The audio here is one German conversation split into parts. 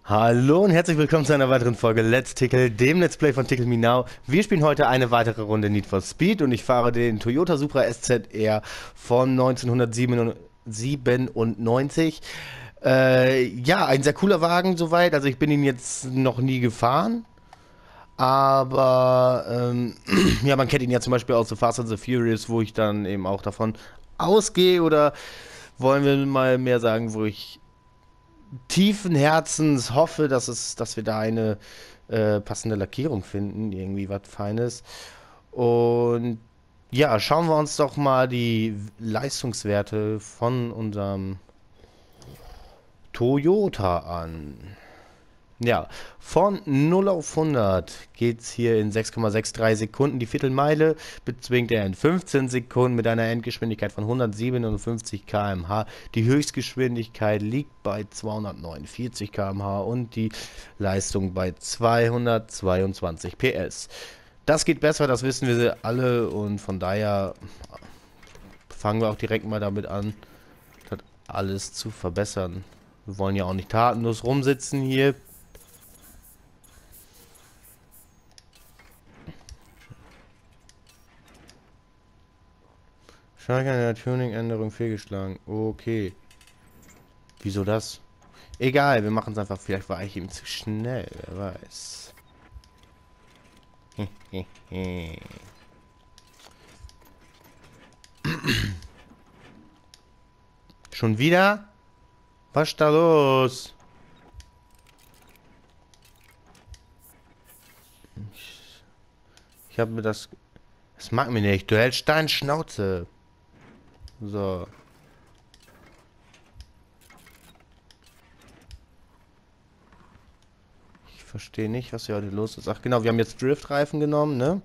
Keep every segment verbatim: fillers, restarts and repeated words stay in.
Hallo und herzlich willkommen zu einer weiteren Folge Let's Tickle, dem Let's Play von Tickle Me Now. Wir spielen heute eine weitere Runde Need for Speed und ich fahre den Toyota Supra S Z R von neunzehnhundertsiebenundneunzig. Äh, ja, ein sehr cooler Wagen soweit, also ich bin ihn jetzt noch nie gefahren, aber ähm, ja, man kennt ihn ja zum Beispiel aus The Fast and the Furious, wo ich dann eben auch davon ausgehe, oder wollen wir mal mehr sagen, wo ich tiefen Herzens hoffe, dass es, dass wir da eine äh, passende Lackierung finden, irgendwie was Feines. Und ja, schauen wir uns doch mal die Leistungswerte von unserem Toyota an. Ja, von null auf hundert geht es hier in sechs Komma drei Sekunden. Die Viertelmeile bezwingt er in fünfzehn Sekunden mit einer Endgeschwindigkeit von hundertsiebenundfünfzig Kilometer pro Stunde. Die Höchstgeschwindigkeit liegt bei zweihundertneunundvierzig Kilometer pro Stunde und die Leistung bei zweihundertzweiundzwanzig P S. Das geht besser, das wissen wir alle, und von daher fangen wir auch direkt mal damit an, das alles zu verbessern. Wir wollen ja auch nicht tatenlos rumsitzen hier. Schalke an der Tuning-Änderung fehlgeschlagen. Okay. Wieso das? Egal, wir machen es einfach. Vielleicht war ich ihm zu schnell. Wer weiß. Schon wieder? Was ist da los? Ich, ich habe mir das... Das mag mir nicht. Du hältst deine Schnauze. So. Ich verstehe nicht, was hier heute los ist. Ach genau, wir haben jetzt Driftreifen genommen, ne?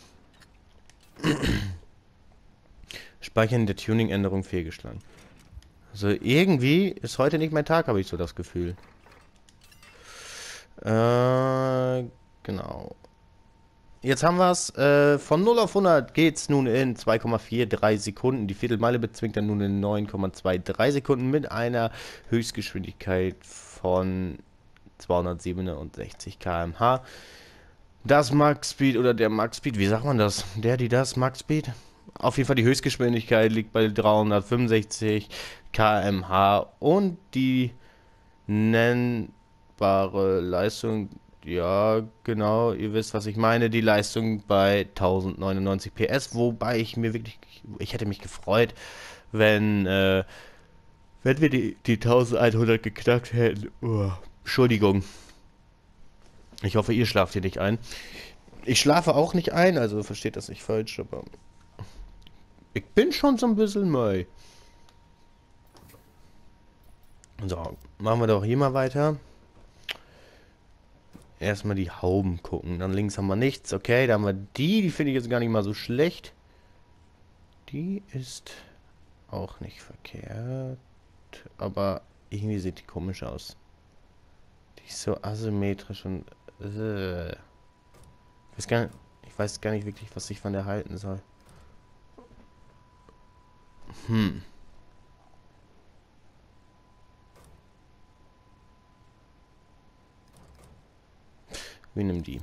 Speichern der Tuning-Änderung fehlgeschlagen. Also irgendwie ist heute nicht mein Tag, habe ich so das Gefühl. Äh, genau. Jetzt haben wir es. Äh, von null auf hundert geht es nun in zwei Komma drei Sekunden. Die Viertelmeile bezwingt dann nun in neun Komma drei Sekunden mit einer Höchstgeschwindigkeit von zweihundertsiebenundsechzig Kilometer pro Stunde. Das Max Speed oder der Max Speed, wie sagt man das? Der, die, das Max Speed? Auf jeden Fall die Höchstgeschwindigkeit liegt bei dreihundertfünfundsechzig Kilometer pro Stunde und die nennbare Leistung, ja, genau, ihr wisst, was ich meine, die Leistung bei tausendneunundneunzig P S, wobei ich mir wirklich, ich hätte mich gefreut, wenn, äh, wenn wir die, die elfhundert geknackt hätten. Oh, Entschuldigung. Ich hoffe, ihr schlaft hier nicht ein. Ich schlafe auch nicht ein, also versteht das nicht falsch, aber ich bin schon so ein bisschen müde. So, machen wir doch hier mal weiter. Erstmal die Hauben gucken. Dann links haben wir nichts. Okay, da haben wir die. Die finde ich jetzt gar nicht mal so schlecht. Die ist auch nicht verkehrt. Aber irgendwie sieht die komisch aus. Die ist so asymmetrisch und... Äh, ich, weiß gar nicht, ich weiß gar nicht wirklich, was ich von der halten soll. Hm. Wir nehmen die.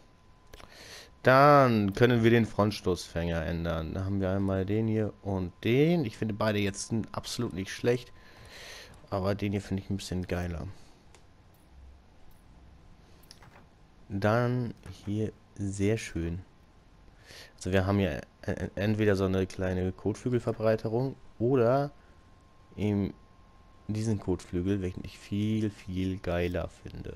Dann können wir den Frontstoßfänger ändern. Da haben wir einmal den hier und den. Ich finde beide jetzt absolut nicht schlecht. Aber den hier finde ich ein bisschen geiler. Dann hier sehr schön. Also wir haben hier entweder so eine kleine Kotflügelverbreiterung oder eben diesen Kotflügel, welchen ich viel, viel geiler finde.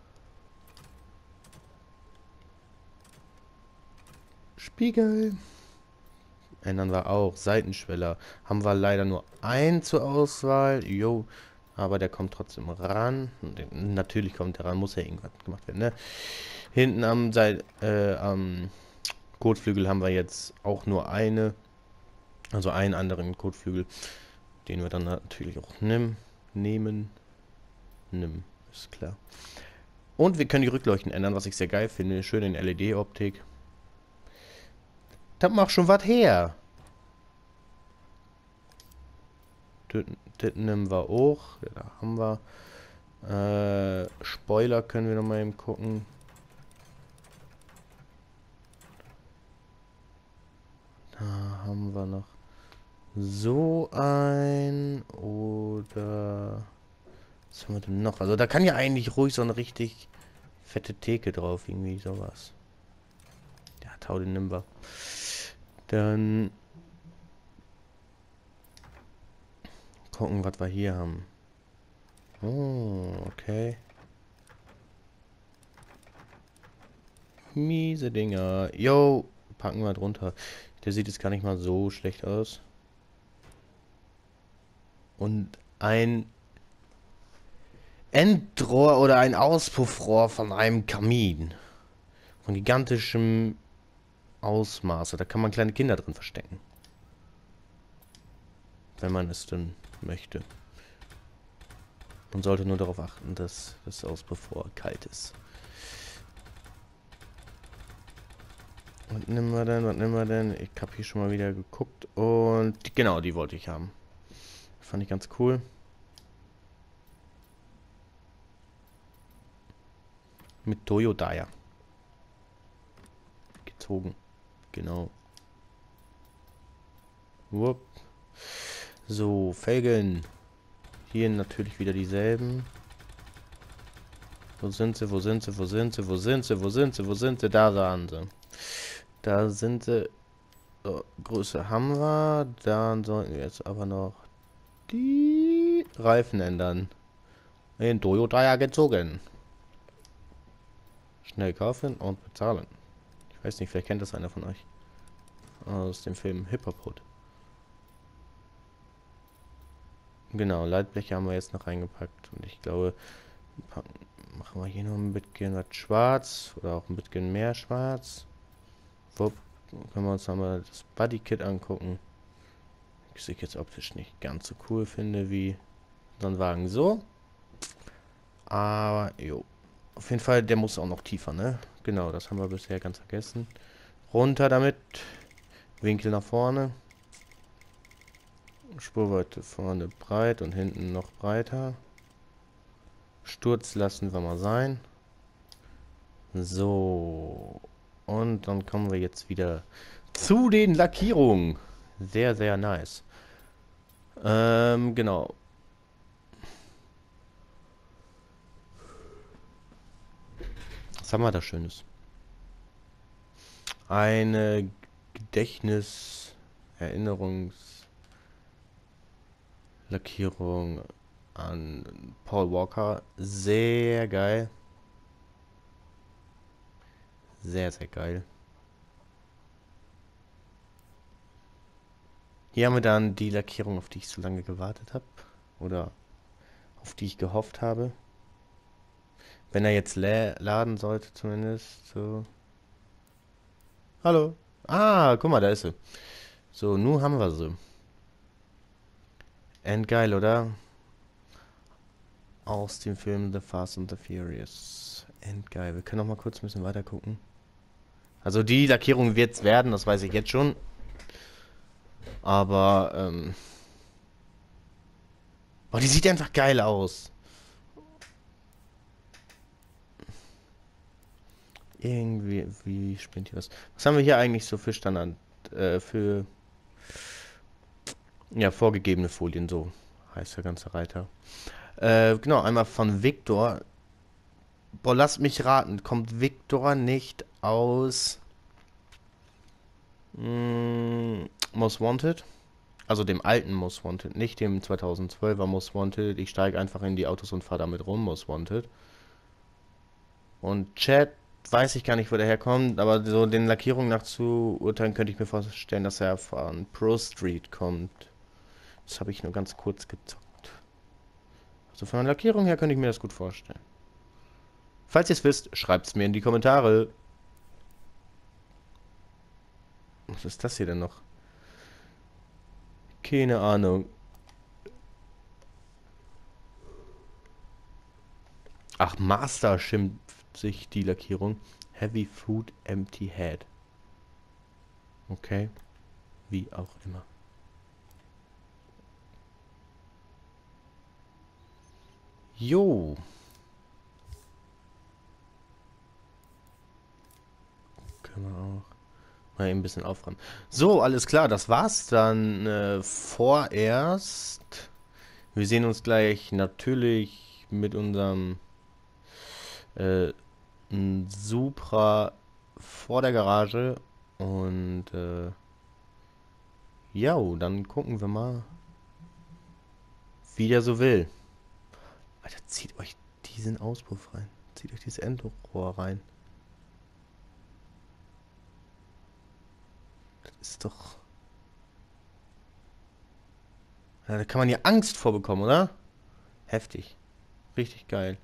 Spiegel. Ändern wir auch. Seitenschweller. Haben wir leider nur einen zur Auswahl. Jo. Aber der kommt trotzdem ran. Natürlich kommt der ran. Muss ja irgendwas gemacht werden, ne? Hinten am, Seit äh, am Kotflügel haben wir jetzt auch nur eine. Also einen anderen Kotflügel. Den wir dann natürlich auch nehmen. Nehmen. Nimm. Ist klar. Und wir können die Rückleuchten ändern, was ich sehr geil finde. Schön in L E D-Optik. Das macht schon was her. Das, das nehmen wir auch. Ja, da haben wir. Äh, Spoiler können wir noch mal eben gucken. Da haben wir noch so ein oder was haben wir denn noch? Also da kann ja eigentlich ruhig so eine richtig fette Theke drauf, irgendwie sowas. Ja, Tau, den nehmen wir. Dann gucken, was wir hier haben. Oh, okay. Miese Dinger. Yo, packen wir drunter. Der sieht jetzt gar nicht mal so schlecht aus. Und ein Endrohr oder ein Auspuffrohr von einem Kamin. Von gigantischem Ausmaße. Da kann man kleine Kinder drin verstecken. Wenn man es denn möchte. Man sollte nur darauf achten, dass das Auspuffrohr kalt ist. Was nehmen wir denn? Was nehmen wir denn? Ich habe hier schon mal wieder geguckt. Und genau, die wollte ich haben. Fand ich ganz cool. Mit Toyotaya. Gezogen. Genau. Wupp. So, Felgen. Hier natürlich wieder dieselben. Wo sind sie? Wo sind sie? Wo sind sie? Wo sind sie? Wo sind sie? Wo sind sie? Da waren sie. Da sind sie. So, Größe haben wir. Dann sollten wir jetzt aber noch die Reifen ändern. In Toyota gezogen. Schnell kaufen und bezahlen. Ich weiß nicht, vielleicht kennt das einer von euch. Aus dem Film Hip-Hop-Hood. Genau, Leitbleche haben wir jetzt noch reingepackt. Und ich glaube, machen wir hier noch ein bisschen was schwarz. Oder auch ein bisschen mehr schwarz. Wupp, können wir uns nochmal das Bodykit angucken. Was ich jetzt optisch nicht ganz so cool finde wie so ein Wagen so. Aber, jo. Auf jeden Fall, der muss auch noch tiefer, ne? Genau, das haben wir bisher ganz vergessen. Runter damit. Winkel nach vorne. Spurweite vorne breit und hinten noch breiter. Sturz lassen wir mal sein. So. Und dann kommen wir jetzt wieder zu den Lackierungen. Sehr, sehr nice. Ähm, genau. Was haben wir da Schönes? Eine Gedächtnis, Erinnerungslackierung an Paul Walker. Sehr geil. Sehr, sehr geil. Hier haben wir dann die Lackierung, auf die ich so lange gewartet habe. Oder auf die ich gehofft habe. Wenn er jetzt laden sollte zumindest. So. Hallo. Ah, guck mal, da ist sie. So, nun haben wir sie. Endgeil, oder? Aus dem Film The Fast and the Furious. Endgeil. Wir können noch mal kurz ein bisschen weiter gucken. Also die Lackierung wird es werden, das weiß ich jetzt schon. Aber, ähm... oh, die sieht einfach geil aus. Irgendwie, wie spinnt hier was? Was haben wir hier eigentlich so für Standard, äh, für, ja, vorgegebene Folien, so heißt der ganze Reiter. Äh, genau, einmal von Victor. Boah, lass mich raten, kommt Victor nicht aus mh, Most Wanted? Also dem alten Most Wanted, nicht dem zweitausendzwölfer Most Wanted. Ich steige einfach in die Autos und fahre damit rum, Most Wanted. Und Chad, weiß ich gar nicht, wo der herkommt, aber so den Lackierungen nach zu urteilen, könnte ich mir vorstellen, dass er von Pro Street kommt. Das habe ich nur ganz kurz gezockt. Also von der Lackierung her könnte ich mir das gut vorstellen. Falls ihr es wisst, schreibt es mir in die Kommentare. Was ist das hier denn noch? Keine Ahnung. Ach, Master schimpft sich die Lackierung. Heavy Food Empty Head. Okay. Wie auch immer. Jo. Mal eben ein bisschen aufräumen. So, alles klar, das war's dann äh, vorerst. Wir sehen uns gleich natürlich mit unserem äh, Supra vor der Garage. Und äh, ja, dann gucken wir mal, wie der so will. Alter, zieht euch diesen Auspuff rein. Zieht euch dieses Endrohr rein. Das ist doch... Ja, da kann man ja Angst vorbekommen, oder? Heftig. Richtig geil.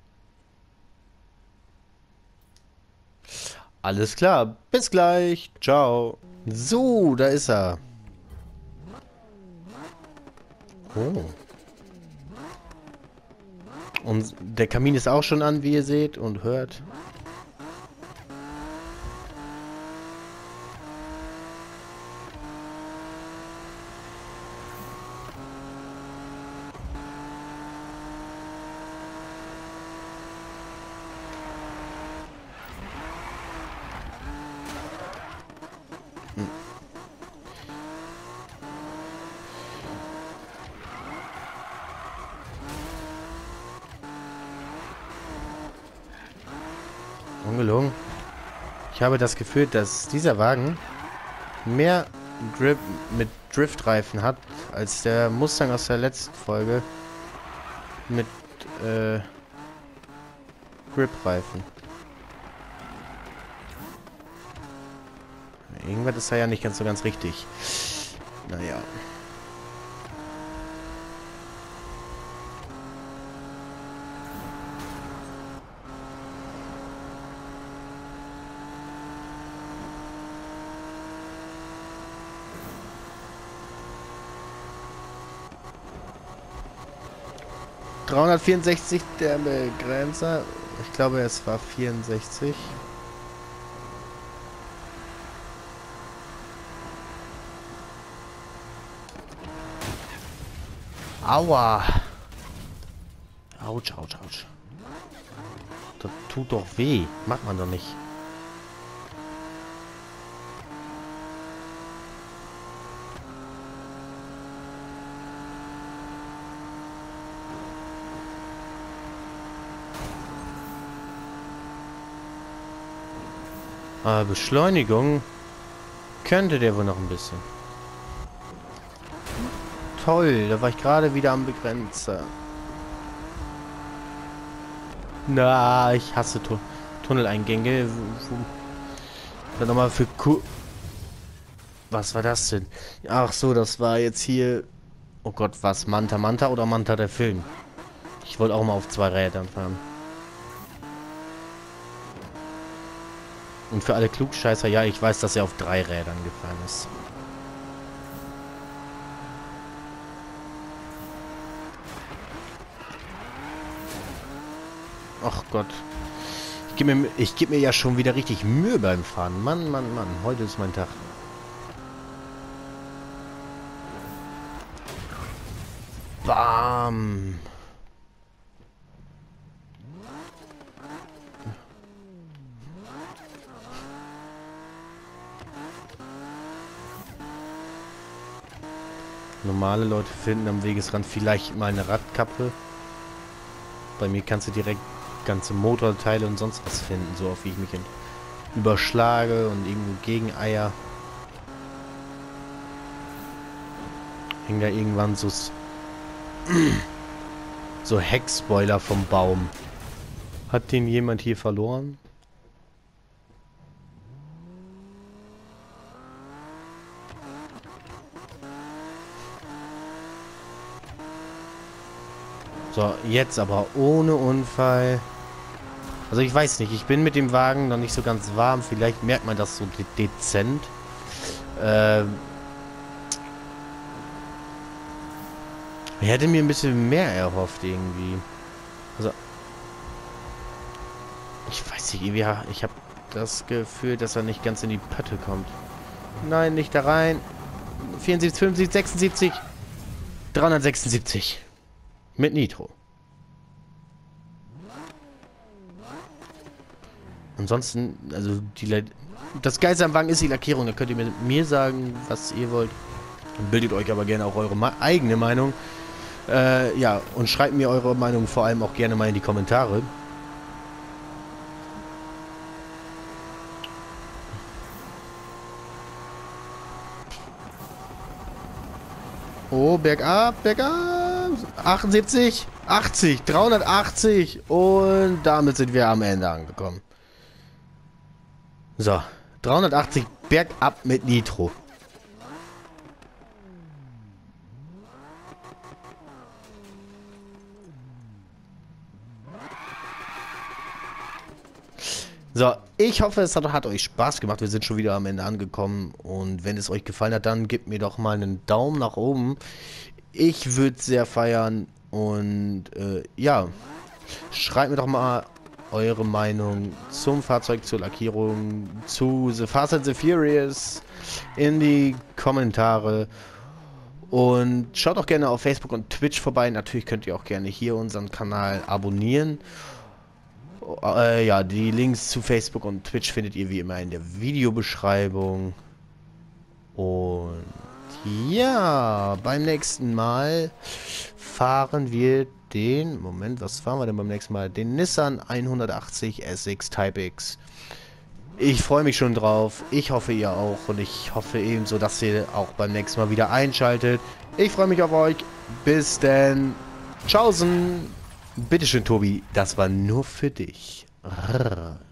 Alles klar. Bis gleich. Ciao. So, da ist er. Oh. Und der Kamin ist auch schon an, wie ihr seht und hört. Hm. Ungelogen. Ich habe das Gefühl, dass dieser Wagen mehr Grip mit Driftreifen hat, als der Mustang aus der letzten Folge mit äh, Grip-Reifen. Irgendwas ist da ja nicht ganz so ganz richtig. Naja. dreihundertvierundsechzig der Begrenzer. Ich glaube, es war vierundsechzig. Aua. Autsch, autsch, autsch. Das tut doch weh. Macht man doch nicht. Aber Beschleunigung könnte der wohl noch ein bisschen. Toll, da war ich gerade wieder am Begrenzer. Na, ich hasse Tu Tunneleingänge. Dann nochmal für Ku... Was war das denn? Ach so, das war jetzt hier... Oh Gott, was? Manta Manta oder Manta der Film? Ich wollte auch mal auf zwei Rädern fahren. Und für alle Klugscheißer, ja, ich weiß, dass er auf drei Rädern gefahren ist. Ach Gott. Ich gebe mir, ich geb mir ja schon wieder richtig Mühe beim Fahren. Mann, Mann, Mann. Heute ist mein Tag. Bam. Normale Leute finden am Wegesrand vielleicht mal eine Radkappe. Bei mir kannst du direkt ganze Motorteile und sonst was finden, so oft wie ich mich überschlage und irgendwo gegen Eier. Hängen da irgendwann so so Heckspoiler vom Baum. Hat den jemand hier verloren? So, jetzt aber ohne Unfall. Also ich weiß nicht, ich bin mit dem Wagen noch nicht so ganz warm. Vielleicht merkt man das so de dezent. Ähm ich hätte mir ein bisschen mehr erhofft irgendwie. Also ich weiß nicht, irgendwie, ich habe das Gefühl, dass er nicht ganz in die Pötte kommt. Nein, nicht da rein. vierundsiebzig, fünfundsiebzig, sechsundsiebzig. dreihundertsechsundsiebzig. Mit Nitro. Ansonsten, also die Le das Geilste am Wagen ist die Lackierung. Da könnt ihr mir, mir sagen, was ihr wollt. Bildet euch aber gerne auch eure Ma eigene Meinung. Äh, ja, und schreibt mir eure Meinung vor allem auch gerne mal in die Kommentare. Oh, bergab, bergab. achtundsiebzig, achtzig, dreihundertachtzig. Und damit sind wir am Ende angekommen. So, dreihundertachtzig bergab mit Nitro. So, ich hoffe, es hat, hat euch Spaß gemacht. Wir sind schon wieder am Ende angekommen. Und wenn es euch gefallen hat, dann gebt mir doch mal einen Daumen nach oben. Ich würde es sehr feiern. Und äh, ja, schreibt mir doch mal eure Meinung zum Fahrzeug, zur Lackierung, zu The Fast and the Furious in die Kommentare. Und schaut auch gerne auf Facebook und Twitch vorbei. Natürlich könnt ihr auch gerne hier unseren Kanal abonnieren. Äh, ja, die Links zu Facebook und Twitch findet ihr wie immer in der Videobeschreibung. Und ja, beim nächsten Mal fahren wir den, Moment, was fahren wir denn beim nächsten Mal? Den Nissan hundertachtzig S X Type X. Ich freue mich schon drauf. Ich hoffe, ihr auch. Und ich hoffe ebenso, dass ihr auch beim nächsten Mal wieder einschaltet. Ich freue mich auf euch. Bis denn. Tschaußen. Bitteschön, Tobi. Das war nur für dich. Rrr.